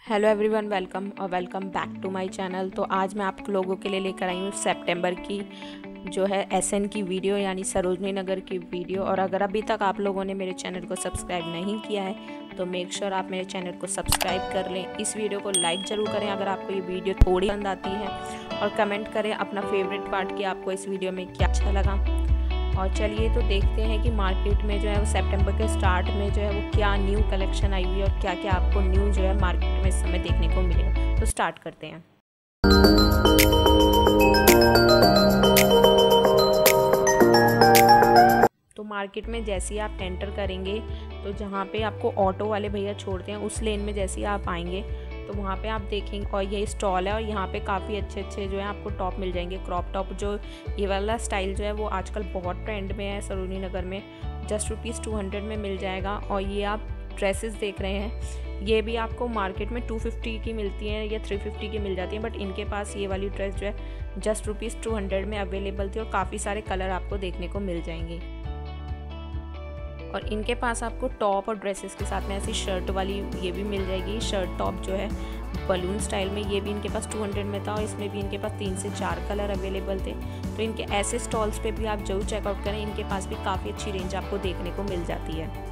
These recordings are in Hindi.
हेलो एवरीवन, वेलकम और welcome back to my channel. तो आज मैं आप लोगों के लिए लेकर आई हूँ सितंबर की जो है एसएन की वीडियो, यानी सरोजनी नगर की वीडियो। और अगर अभी तक आप लोगों ने मेरे चैनल को सब्सक्राइब नहीं किया है तो मेक श्योर आप मेरे चैनल को सब्सक्राइब कर लें। इस वीडियो को लाइक ज़रूर करें अगर आपको ये वीडियो थोड़ी पसंद आती है, और कमेंट करें अपना फेवरेट पार्ट कि आपको इस वीडियो में क्या अच्छा लगा। और चलिए तो देखते हैं कि मार्केट में जो है वो सितंबर के स्टार्ट में जो है वो क्या न्यू कलेक्शन आई हुई है और क्या क्या आपको न्यू जो है मार्केट में इस समय देखने को मिलेगा। तो स्टार्ट करते हैं। तो मार्केट में जैसे ही आप एंटर करेंगे तो जहाँ पे आपको ऑटो वाले भैया छोड़ते हैं उस लेन में जैसे ही आप आएंगे तो वहाँ पे आप देखेंगे और ये स्टॉल है और यहाँ पे काफ़ी अच्छे अच्छे जो है आपको टॉप मिल जाएंगे। क्रॉप टॉप जो ये वाला स्टाइल जो है वो आजकल बहुत ट्रेंड में है सरोजनी नगर में। जस्ट ₹200 में मिल जाएगा। और ये आप ड्रेसेस देख रहे हैं, ये भी आपको मार्केट में 250 की मिलती हैं या 350 की मिल जाती हैं, बट इनके पास ये वाली ड्रेस जो है जस्ट ₹200 में अवेलेबल थी और काफ़ी सारे कलर आपको देखने को मिल जाएंगे। और इनके पास आपको टॉप और ड्रेसेस के साथ में ऐसी शर्ट वाली ये भी मिल जाएगी। शर्ट टॉप जो है बलून स्टाइल में, ये भी इनके पास 200 में था और इसमें भी इनके पास 3 से 4 कलर अवेलेबल थे। तो इनके ऐसे स्टॉल्स पे भी आप जरूर चेकआउट करें, इनके पास भी काफ़ी अच्छी रेंज आपको देखने को मिल जाती है।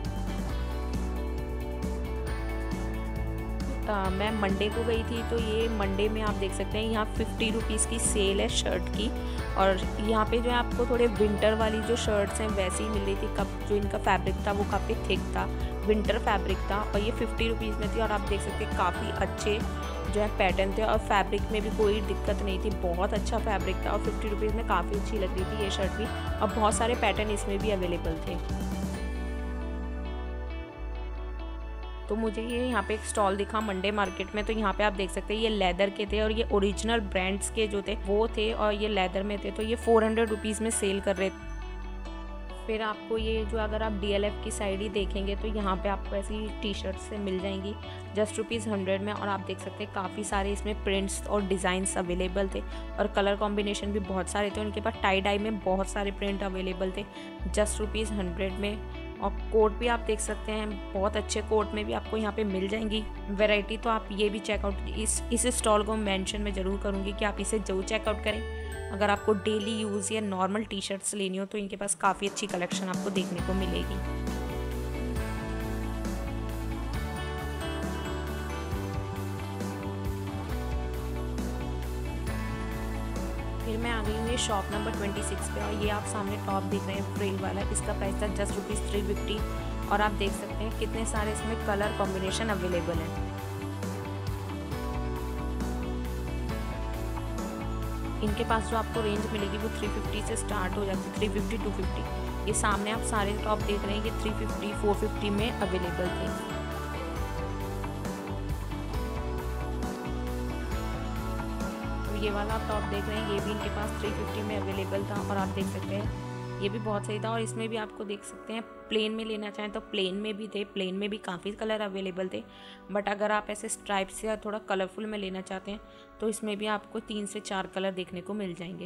मैं मंडे को गई थी तो ये मंडे में आप देख सकते हैं यहाँ ₹50 की सेल है शर्ट की। और यहाँ पे जो है आपको थोड़े विंटर वाली जो शर्ट्स हैं वैसी ही मिल रही थी। कब जो इनका फैब्रिक था वो काफ़ी थिक था, विंटर फैब्रिक था और ये ₹50 में थी। और आप देख सकते हैं काफ़ी अच्छे जो है पैटर्न थे और फैब्रिक में भी कोई दिक्कत नहीं थी, बहुत अच्छा फैब्रिक था और ₹50 में काफ़ी अच्छी लग रही थी ये शर्ट भी। और बहुत सारे पैटर्न इसमें भी अवेलेबल थे। तो मुझे ये यहाँ पे एक स्टॉल दिखा मंडे मार्केट में, तो यहाँ पे आप देख सकते हैं ये लेदर के थे और ये ओरिजिनल ब्रांड्स के जो थे वो थे और ये लेदर में थे। तो ये ₹400 में सेल कर रहे थे। फिर आपको ये जो अगर आप DLF की साइड ही देखेंगे तो यहाँ पे आपको ऐसी टी शर्ट से मिल जाएंगी जस्ट ₹100 में। और आप देख सकते हैं काफ़ी सारे इसमें प्रिंट्स और डिज़ाइंस अवेलेबल थे और कलर कॉम्बिनेशन भी बहुत सारे थे। उनके पास टाई डाई में बहुत सारे प्रिंट अवेलेबल थे जस्ट ₹100 में। और कोट भी आप देख सकते हैं, बहुत अच्छे कोट में भी आपको यहाँ पे मिल जाएंगी वैरायटी। तो आप ये भी चेकआउट इस स्टॉल को मेंशन में ज़रूर करूँगी कि आप इसे ज़रूर चेकआउट करें। अगर आपको डेली यूज़ या नॉर्मल टी शर्ट्स लेनी हो तो इनके पास काफ़ी अच्छी कलेक्शन आपको देखने को मिलेगी। फिर मैं आ गई हूँ ये शॉप नंबर 26 पे और ये आप सामने टॉप देख रहे हैं फ्रिल वाला, इसका प्राइस था जस्ट ₹350। और आप देख सकते हैं कितने सारे इसमें कलर कॉम्बिनेशन अवेलेबल हैं। इनके पास जो आपको रेंज मिलेगी वो 350 से स्टार्ट हो जाती है, 350 250। ये सामने आप सारे टॉप देख रहे हैं, ये 350 450 में अवेलेबल थे। ये वाला आप टॉप देख रहे हैं, ये भी इनके पास 350 में अवेलेबल था और आप देख सकते हैं ये भी बहुत सही था। और इसमें भी आपको देख सकते हैं प्लेन में लेना चाहें तो प्लेन में भी थे, प्लेन में भी काफ़ी कलर अवेलेबल थे। बट अगर आप ऐसे स्ट्राइप्स या थोड़ा कलरफुल में लेना चाहते हैं तो इसमें भी आपको 3 से 4 कलर देखने को मिल जाएंगे।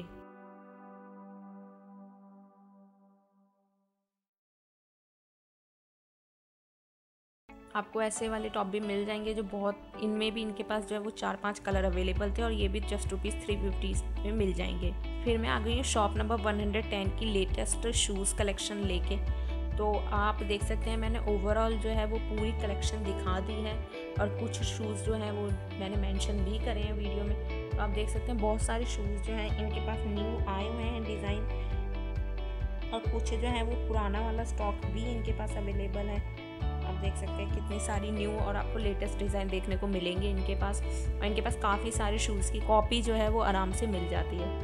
आपको ऐसे वाले टॉप भी मिल जाएंगे जो बहुत, इनमें भी इनके पास जो है वो 4-5 कलर अवेलेबल थे और ये भी जस्ट ₹350 में मिल जाएंगे। फिर मैं आ गई हूँ शॉप नंबर 110 की लेटेस्ट शूज़ कलेक्शन लेके। तो आप देख सकते हैं मैंने ओवरऑल जो है वो पूरी कलेक्शन दिखा दी है और कुछ शूज़ जो हैं वो मैंने मेंशन भी करे हैं वीडियो में। तो आप देख सकते हैं बहुत सारे शूज़ जो हैं इनके पास न्यू आए हुए हैं डिज़ाइन, और कुछ जो है वो पुराना वाला स्टॉक भी इनके पास अवेलेबल है। आप देख सकते हैं कितनी सारी न्यू और आपको लेटेस्ट डिज़ाइन देखने को मिलेंगे इनके पास। और इनके पास काफ़ी सारे शूज़ की कॉपी जो है वो आराम से मिल जाती है।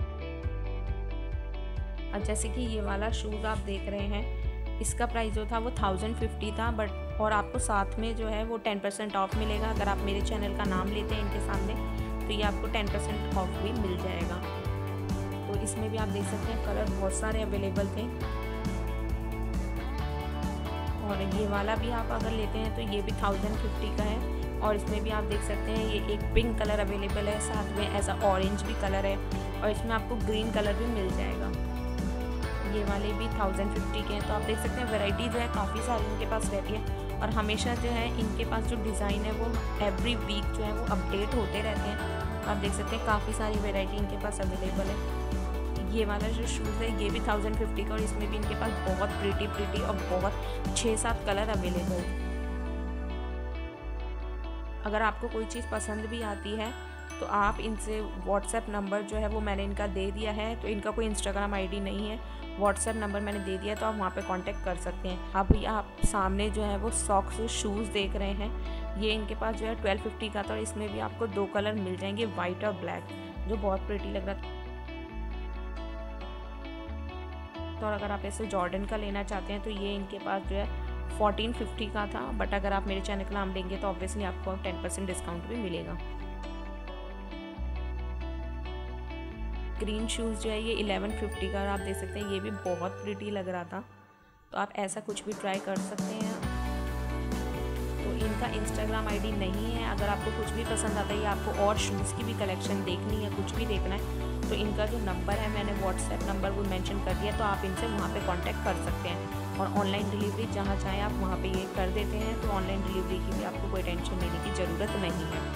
अब जैसे कि ये वाला शूज़ आप देख रहे हैं, इसका प्राइस जो था वो 1050 था, बट और आपको साथ में जो है वो 10% ऑफ मिलेगा। अगर आप मेरे चैनल का नाम लेते हैं इनके सामने तो ये आपको 10% ऑफ भी मिल जाएगा। तो इसमें भी आप देख सकते हैं कलर बहुत सारे अवेलेबल थे। और ये वाला भी आप अगर लेते हैं तो ये भी 1050 का है और इसमें भी आप देख सकते हैं ये एक पिंक कलर अवेलेबल है, साथ में ऐसा ऑरेंज भी कलर है और इसमें आपको ग्रीन कलर भी मिल जाएगा। ये वाले भी 1050 के हैं। तो आप देख सकते हैं वैरायटी जो है काफ़ी सारी इनके पास रहती है और हमेशा जो है इनके पास जो डिज़ाइन है वो एवरी वीक जो है वो अपडेट होते रहते हैं। आप देख सकते हैं काफ़ी सारी वेराइटी इनके पास अवेलेबल है। ये वाला जो शूज़ है ये भी 1050 का, और इसमें भी इनके पास बहुत प्रीटी और बहुत 6-7 कलर अवेलेबल है। अगर आपको कोई चीज़ पसंद भी आती है तो आप इनसे व्हाट्सएप नंबर जो है वो मैंने इनका दे दिया है, तो इनका कोई इंस्टाग्राम आईडी नहीं है, व्हाट्सएप नंबर मैंने दे दिया, तो आप वहाँ पे कांटेक्ट कर सकते हैं। अभी आप सामने जो है वो सॉक्स शूज़ देख रहे हैं, ये इनके पास जो है 1250 का था, और इसमें भी आपको 2 कलर मिल जाएंगे, वाइट और ब्लैक, जो बहुत प्रिटी लग रहा था। तो अगर आप ऐसे जॉर्डन का लेना चाहते हैं तो ये इनके पास जो है 1450 का था, बट अगर आप मेरे चैनल का नाम लेंगे तो ऑब्वियसली आपको 10% डिस्काउंट भी मिलेगा। ग्रीन शूज़ जो है ये 1150 का, और आप देख सकते हैं ये भी बहुत प्रिटी लग रहा था, तो आप ऐसा कुछ भी ट्राई कर सकते हैं। तो इनका इंस्टाग्राम आईडी नहीं है। अगर आपको कुछ भी पसंद आता है या आपको और शूज़ की भी कलेक्शन देखनी है, कुछ भी देखना है, तो इनका जो नंबर है मैंने व्हाट्सएप नंबर वो मेंशन कर दिया, तो आप इनसे वहाँ पे कांटेक्ट कर सकते हैं। और ऑनलाइन डिलीवरी जहाँ चाहें आप वहाँ पे ये कर देते हैं, तो ऑनलाइन डिलीवरी की भी आपको कोई टेंशन लेने की ज़रूरत नहीं है।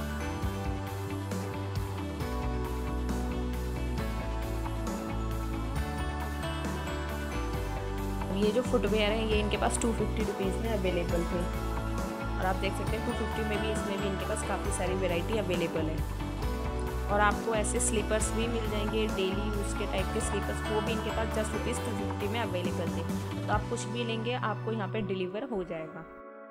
ये जो फुटवेयर है ये इनके पास 250 रुपीज़ में अवेलेबल थे, और आप देख सकते हैं 250 में भी इसमें भी इनके पास काफ़ी सारी वैरायटी अवेलेबल है। और आपको ऐसे स्लीपर्स भी मिल जाएंगे, डेली यूज़ के टाइप के स्लीपर्स, वो भी इनके पास जस्ट ₹250 में अवेलेबल थे। तो आप कुछ भी लेंगे आपको यहाँ पे डिलीवर हो जाएगा।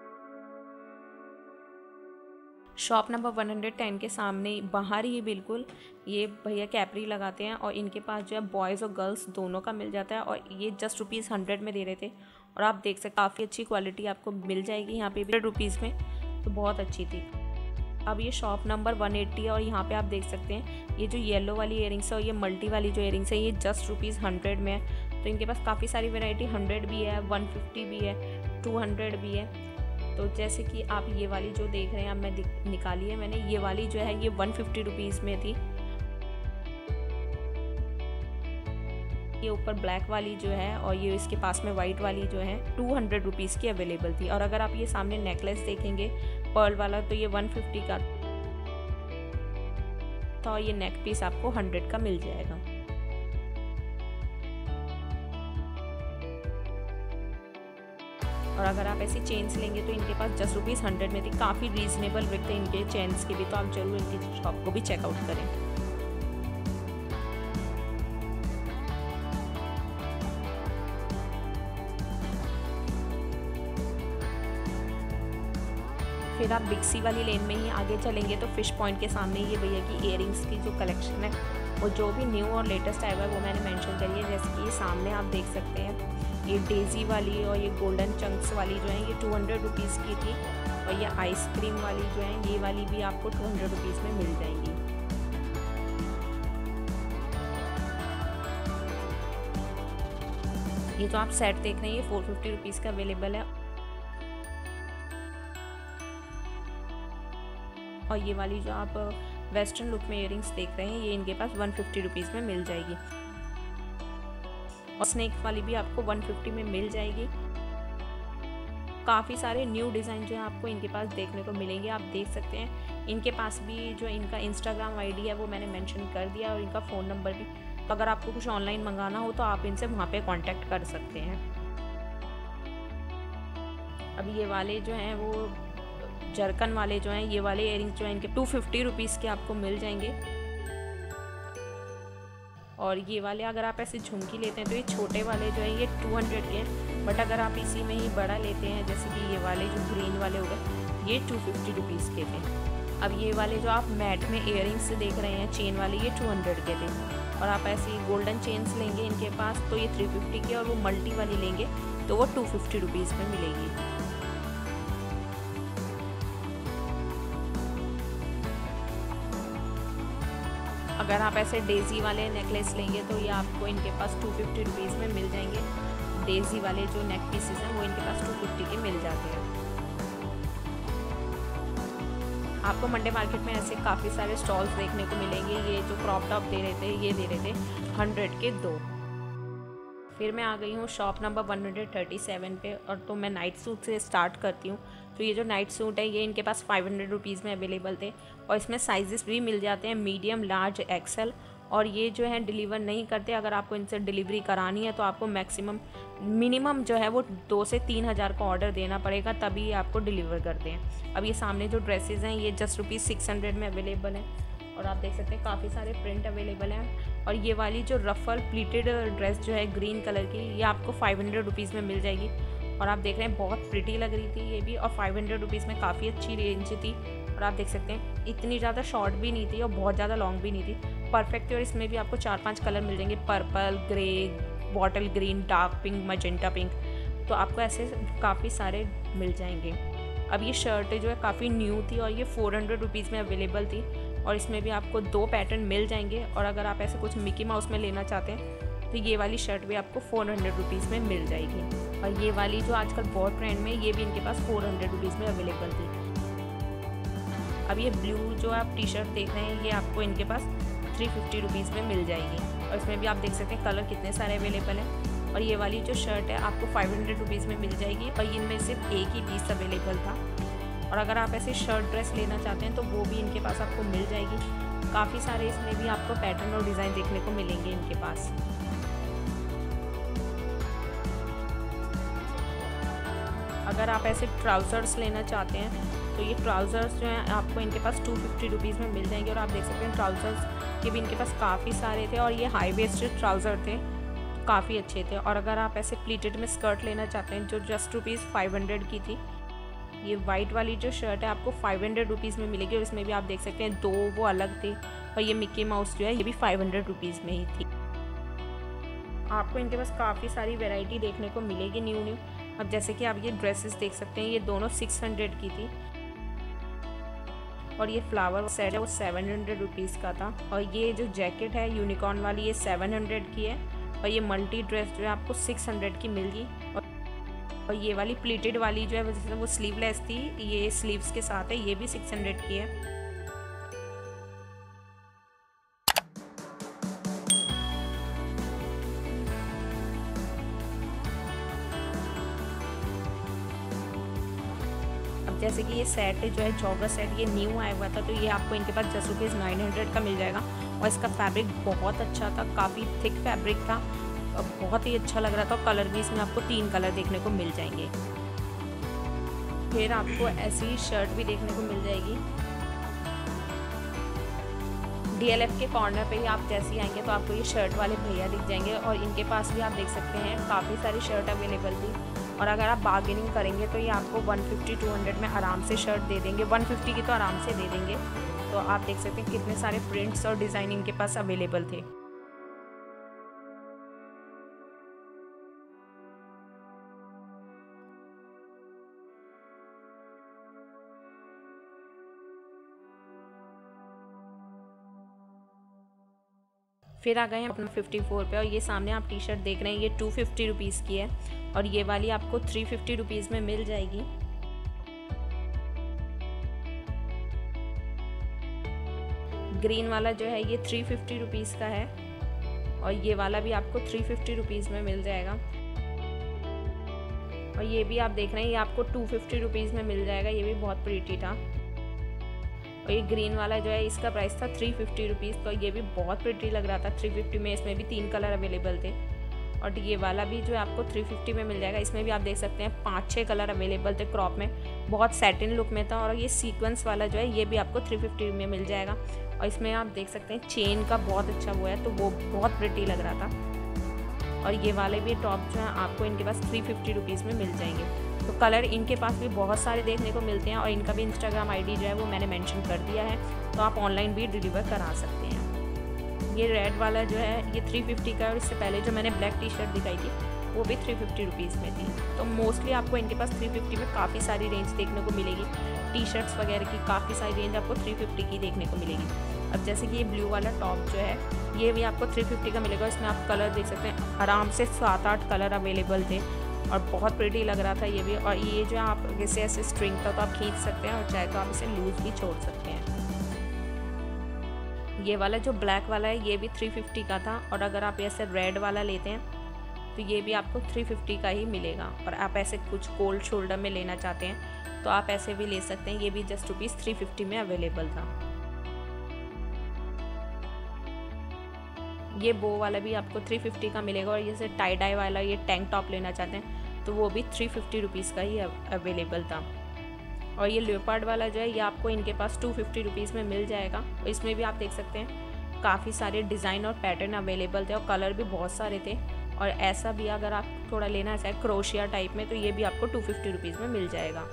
शॉप नंबर 110 के सामने बाहर ही बिल्कुल ये भैया कैपरी लगाते हैं, और इनके पास जो है बॉयज़ और गर्ल्स दोनों का मिल जाता है, और ये जस्ट ₹100 में दे रहे थे। और आप देख सकते काफ़ी अच्छी क्वालिटी आपको मिल जाएगी यहाँ पे ₹100 में, तो बहुत अच्छी थी। अब ये शॉप नंबर 180 है, और यहाँ पे आप देख सकते हैं ये जो येलो वाली इयरिंग्स है और ये मल्टी वाली जो इयरिंग्स है ये जस्ट ₹100 में है। तो इनके पास काफ़ी सारी वैरायटी 100 भी है, 150 भी है, 200 भी है। तो जैसे कि आप ये वाली जो देख रहे हैं, अब मैं निकाली है मैंने, ये वाली जो है ये 150 रुपीज़ में थी। ये ऊपर ब्लैक वाली जो है और ये इसके पास में वाइट वाली जो है 200 रुपीज़ की अवेलेबल थी। और अगर आप ये सामने नेकलेस देखेंगे पर्ल वाला तो ये 150 का था, और ये नेक पीस आपको 100 का मिल जाएगा। और अगर आप ऐसी चेन्स लेंगे तो इनके पास जस्ट ₹100 में थी, काफ़ी रीजनेबल रेट थे इनके चेन्स के भी, तो आप जरूर इनकी शॉप को भी चेकआउट करें। फिर आप बिग सी वाली लेन में ही आगे चलेंगे तो फिश पॉइंट के सामने ये भैया की इयरिंग्स की जो कलेक्शन है और जो भी न्यू और लेटेस्ट आया हुआ है वो मैंने मेंशन करी है। जैसे कि ये सामने आप देख सकते हैं ये डेजी वाली और ये गोल्डन चंक्स वाली जो है ये 200 रुपीज़ की थी, और ये आइसक्रीम वाली जो है ये वाली भी आपको 200 रुपीज़ में मिल जाएंगी। ये जो आप सेट देख रहे हैं ये 450 रुपीज़ का अवेलेबल है, और ये वाली जो आप वेस्टर्न लुक में इयरिंग्स देख रहे हैं ये इनके पास 150 रुपीज़ में मिल जाएगी, और स्नेक वाली भी आपको 150 में मिल जाएगी। काफ़ी सारे न्यू डिज़ाइन जो है आपको इनके पास देखने को मिलेंगे, आप देख सकते हैं। इनके पास भी जो इनका इंस्टाग्राम आईडी है वो मैंने मेंशन कर दिया और इनका फ़ोन नंबर भी, तो अगर आपको कुछ ऑनलाइन मंगाना हो तो आप इनसे वहाँ पे कांटेक्ट कर सकते हैं। अब ये वाले जो हैं वो जरकन वाले जो हैं ये वाले इयरिंग्स जो हैं इनके 250 रुपीज़ के आपको मिल जाएंगे, और ये वाले अगर आप ऐसे झुमकी लेते हैं तो ये छोटे वाले जो है ये 200 के हैं, बट अगर आप इसी में ही बड़ा लेते हैं जैसे कि ये वाले जो ग्रीन वाले हो गए ये 250 रुपीज़ के थे। अब ये वाले जो आप मैट में इयरिंग्स देख रहे हैं चेन वाले ये 200 के थे, और आप ऐसी गोल्डन चेन्स लेंगे इनके पास तो ये 350 के, और वो मल्टी वाली लेंगे तो वो 250 रुपीज़ में मिलेगी। अगर आप ऐसे डेजी वाले नेकलेस लेंगे तो ये आपको इनके पास 250 रुपीज़ में मिल जाएंगे। डेजी वाले जो नेक पीसेस हैं वो इनके पास 250 के मिल जाते हैं। आपको मंडे मार्केट में ऐसे काफ़ी सारे स्टॉल्स देखने को मिलेंगे। ये जो क्रॉप टॉप दे रहे थे ये दे रहे थे 100 के 2, फिर मैं आ गई हूँ शॉप नंबर 137 पे, और तो मैं नाइट सूट से स्टार्ट करती हूँ। तो ये जो नाइट सूट है ये इनके पास 500 रुपीज़ में अवेलेबल थे, और इसमें साइजेस भी मिल जाते हैं मीडियम, लार्ज, एक्सेल। और ये जो है डिलीवर नहीं करते, अगर आपको इनसे डिलीवरी करानी है तो आपको मिनिमम जो है वो 2 से 3 हज़ार का ऑर्डर देना पड़ेगा, तभी आपको डिलीवर करते हैं। अब ये सामने जो ड्रेसेस हैं ये जस्ट ₹600 में अवेलेबल हैं, और आप देख सकते हैं काफ़ी सारे प्रिंट अवेलेबल हैं। और ये वाली जो रफल प्लीटेड ड्रेस जो है ग्रीन कलर की, ये आपको 500 रुपीज़ में मिल जाएगी। और आप देख रहे हैं बहुत प्रिटी लग रही थी ये भी, और 500 रुपीज़ में काफ़ी अच्छी रेंज थी। और आप देख सकते हैं इतनी ज़्यादा शॉर्ट भी नहीं थी और बहुत ज़्यादा लॉन्ग भी नहीं थी, परफेक्ट थी। और इसमें भी आपको 4-5 कलर मिल जाएंगे, purple, grey, bottle green, dark pink, magenta pink. तो आपको ऐसे काफ़ी सारे मिल जाएंगे। अब ये शर्ट जो है काफ़ी न्यू थी और ये 400 रुपीज़ में अवेलेबल थी, और इसमें भी आपको 2 पैटर्न मिल जाएंगे। और अगर आप ऐसे कुछ मिकी माउस में लेना चाहते हैं तो ये वाली शर्ट भी आपको 400 रुपीज़ में मिल जाएगी। और ये वाली जो आजकल बहुत ट्रेंड में, ये भी इनके पास 400 रुपीज़ में अवेलेबल थी। अब ये ब्लू जो आप टी शर्ट देख रहे हैं ये आपको इनके पास 350 रुपीज़ में मिल जाएगी, और इसमें भी आप देख सकते हैं कलर कितने सारे अवेलेबल हैं। और ये वाली जो शर्ट है आपको 500 रुपीज़ में मिल जाएगी, और इनमें सिर्फ एक ही पीस अवेलेबल था। और अगर आप ऐसे शर्ट ड्रेस लेना चाहते हैं तो वो भी इनके पास आपको मिल जाएगी। काफ़ी सारे इसमें भी आपको पैटर्न और डिज़ाइन देखने को मिलेंगे इनके पास। अगर आप ऐसे ट्राउज़र्स लेना चाहते हैं तो ये ट्राउज़र्स जो हैं आपको इनके पास 250 रुपीज़ में मिल जाएंगे। और आप देख सकते हैं ट्राउज़र्स के भी इनके पास काफ़ी सारे थे, और ये हाई वेस्टेड ट्राउज़र थे, काफ़ी अच्छे थे। और अगर आप ऐसे प्लीटेड में स्कर्ट लेना चाहते हैं जो जस्ट ₹500 की थी, ये वाइट वाली जो शर्ट है आपको 500 रुपीज़ में मिलेगी। और इसमें भी आप देख सकते हैं 2 वो अलग थे, और ये मिक्की माउस जो है ये भी 500 रुपीज़ में ही थी। आपको इनके पास काफ़ी सारी वैरायटी देखने को मिलेगी न्यू। अब जैसे कि आप ये ड्रेसेस देख सकते हैं, ये दोनों 600 की थी, और ये फ्लावर सेट है वो 700 रुपीज़ का था। और ये जो जैकेट है यूनिकॉर्न वाली ये 700 की है, और ये मल्टी ड्रेस जो है आपको 600 की मिल गई। और ये वाली प्लीटेड वाली जो है जैसे वो स्लीवलेस थी, ये स्लीव्स के साथ है, ये भी 600 की है। अब जैसे कि ये सेट जो है जॉगर सेट, ये न्यू आया हुआ था, तो ये आपको इनके पास जस्ट ₹900 का मिल जाएगा। और इसका फैब्रिक बहुत अच्छा था, काफ़ी थिक फैब्रिक था, बहुत ही अच्छा लग रहा था। कलर भी इसमें आपको 3 कलर देखने को मिल जाएंगे। फिर आपको ऐसी शर्ट भी देखने को मिल जाएगी। DLF के कॉर्नर पे ही आप जैसे ही आएंगे तो आपको ये शर्ट वाले भैया दिख जाएंगे, और इनके पास भी आप देख सकते हैं काफ़ी सारी शर्ट अवेलेबल थी। और अगर आप बार्गेनिंग करेंगे तो ये आपको 150-200 में आराम से शर्ट दे देंगे, 150 की तो आराम से दे देंगे। तो आप देख सकते हैं कितने सारे प्रिंट्स और डिज़ाइन इनके पास अवेलेबल थे। फिर आ गए हैं अपना 54 पे, और ये सामने आप टी शर्ट देख रहे हैं ये 250 रुपीज़ की है, और ये वाली आपको 350 रुपीज़ में मिल जाएगी। ग्रीन वाला जो है ये 350 रुपीज़ का है, और ये वाला भी आपको 350 रुपीज़ में मिल जाएगा। और ये भी आप देख रहे हैं ये आपको 250 रुपीज़ में मिल जाएगा, ये भी बहुत प्रीटी था। और ये ग्रीन वाला जो है इसका प्राइस था 350 रुपीज़, तो ये भी बहुत प्रिटी लग रहा था 350 में। इसमें भी 3 कलर अवेलेबल थे, और ये वाला भी जो है आपको 350 में मिल जाएगा। इसमें भी आप देख सकते हैं 5-6 कलर अवेलेबल थे क्रॉप में, बहुत सैटिन लुक में था। और ये सीक्वेंस वाला जो है ये भी आपको 350 में मिल जाएगा। और इसमें आप देख सकते हैं चेन का बहुत अच्छा वो है, तो वो बहुत प्रिटी लग रहा था। और ये वाले भी टॉप जो है आपको इनके पास 350 रुपीज़ में मिल जाएंगे। तो कलर इनके पास भी बहुत सारे देखने को मिलते हैं, और इनका भी इंस्टाग्राम ID जो है वो मैंने मेंशन कर दिया है, तो आप ऑनलाइन भी डिलीवर करा सकते हैं। ये रेड वाला जो है ये 350 का है, और इससे पहले जो मैंने ब्लैक टी शर्ट दिखाई थी वो भी 350 रुपीज़ में थी। तो मोस्टली आपको इनके पास 350 में काफ़ी सारी रेंज देखने को मिलेगी। टी शर्ट्स वगैरह की काफ़ी सारी रेंज आपको 350 की देखने को मिलेगी। अब जैसे कि ये ब्लू वाला टॉप जो है ये भी आपको 350 का मिलेगा। इसमें आप कलर देख सकते हैं, आराम से 7-8 कलर अवेलेबल थे, और बहुत प्रिटी लग रहा था ये भी। और ये जो आप जैसे ऐसे स्ट्रिंग था तो आप खींच सकते हैं, और चाहे तो आप इसे लूज भी छोड़ सकते हैं। ये वाला जो ब्लैक वाला है ये भी 350 का था, और अगर आप ऐसे रेड वाला लेते हैं तो ये भी आपको 350 का ही मिलेगा। और आप ऐसे कुछ कोल्ड शोल्डर में लेना चाहते हैं तो आप ऐसे भी ले सकते हैं। ये भी जस्ट रुपीज़ 350 में अवेलेबल था। ये बो वाला भी आपको 350 का मिलेगा। और जैसे टाई डाई वाला ये टैंक टॉप लेना चाहते हैं तो वो भी 350 रुपीज़ का ही अवेलेबल था। और ये लेपर्ड वाला जो है ये आपको इनके पास 250 रुपीज़ में मिल जाएगा। और इसमें भी आप देख सकते हैं काफ़ी सारे डिज़ाइन और पैटर्न अवेलेबल थे और कलर भी बहुत सारे थे। और ऐसा भी अगर आप थोड़ा लेना चाहें क्रोशिया टाइप में तो ये भी आपको 250 रुपीज़ में मिल जाएगा।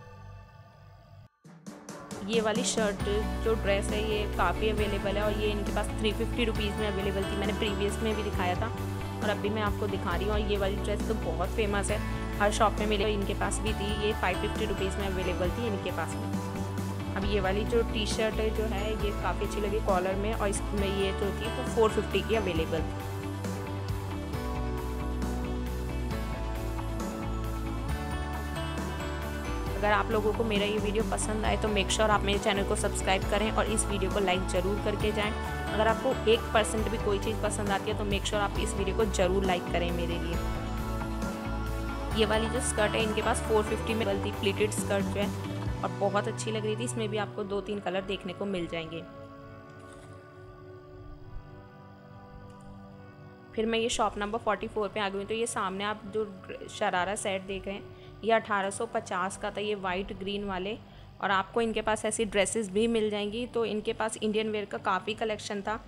ये वाली शर्ट जो ड्रेस है ये काफ़ी अवेलेबल है और ये इनके पास 350 रुपीज़ में अवेलेबल थी। मैंने प्रीवियस में भी दिखाया था और अभी मैं आपको दिखा रही हूँ। और ये वाली ड्रेस तो बहुत फेमस है, हर शॉप में मिले, इनके पास भी थी। ये 550 रुपीज़ में अवेलेबल थी इनके पास में। अब ये वाली जो टी शर्ट जो है ये काफ़ी अच्छी लगी कॉलर में, और इसमें ये जो थी वो 450 की अवेलेबल थी। अगर आप लोगों को मेरा ये वीडियो पसंद आए तो मेक श्योर आप मेरे चैनल को सब्सक्राइब करें और इस वीडियो को लाइक ज़रूर करके जाएं। अगर आपको 1% भी कोई चीज़ पसंद आती है तो मेक श्योर आप इस वीडियो को ज़रूर लाइक करें मेरे लिए। ये वाली जो स्कर्ट है इनके पास 450 में मिलती, प्लीटेड स्कर्ट जो है, और बहुत अच्छी लग रही थी। इसमें भी आपको 2-3 कलर देखने को मिल जाएंगे। फिर मैं ये शॉप नंबर 44 पे आ गई हूँ। तो ये सामने आप जो शरारा सेट देख रहे हैं ये 1850 का था, ये वाइट ग्रीन वाले। और आपको इनके पास ऐसी ड्रेसेस भी मिल जाएंगी। तो इनके पास इंडियन वेयर का काफ़ी कलेक्शन था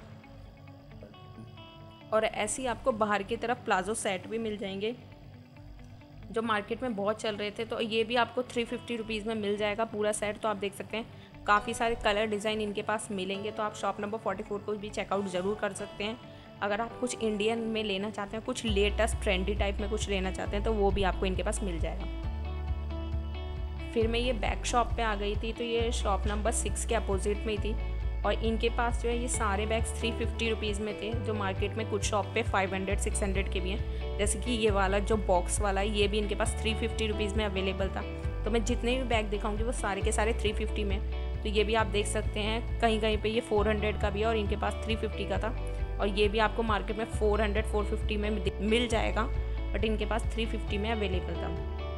और ऐसी आपको बाहर की तरफ प्लाजो सेट भी मिल जाएंगे जो मार्केट में बहुत चल रहे थे। तो ये भी आपको 350 रुपीज़ में मिल जाएगा पूरा सेट। तो आप देख सकते हैं काफ़ी सारे कलर डिज़ाइन इनके पास मिलेंगे। तो आप शॉप नंबर 44 को भी चेकआउट ज़रूर कर सकते हैं। अगर आप कुछ इंडियन में लेना चाहते हैं, कुछ लेटेस्ट ट्रेंडी टाइप में कुछ लेना चाहते हैं तो वो भी आपको इनके पास मिल जाएगा। फिर मैं ये बैग शॉप पे आ गई थी। तो ये शॉप नंबर 6 के अपोजिट में ही थी और इनके पास जो है ये सारे बैग्स 350 रुपीज़ में थे, जो मार्केट में कुछ शॉप पे 500-600 के भी हैं। जैसे कि ये वाला जो बॉक्स वाला है ये भी इनके पास 350 रुपीज़ में अवेलेबल था। तो मैं जितने भी बैग दिखाऊंगी वो सारे के सारे 350 में। तो ये भी आप देख सकते हैं कहीं कहीं पे ये 400 का भी है और इनके पास 350 का था। और ये भी आपको मार्केट में 400-450 में मिल जाएगा, बट इनके पास 350 में अवेलेबल था।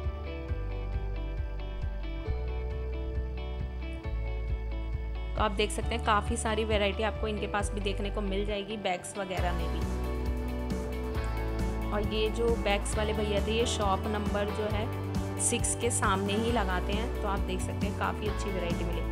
तो आप देख सकते हैं काफ़ी सारी वैरायटी आपको इनके पास भी देखने को मिल जाएगी बैग्स वगैरह में भी। और ये जो बैग्स वाले भैया थे ये शॉप नंबर जो है 6 के सामने ही लगाते हैं। तो आप देख सकते हैं काफ़ी अच्छी वैरायटी मिलेगी।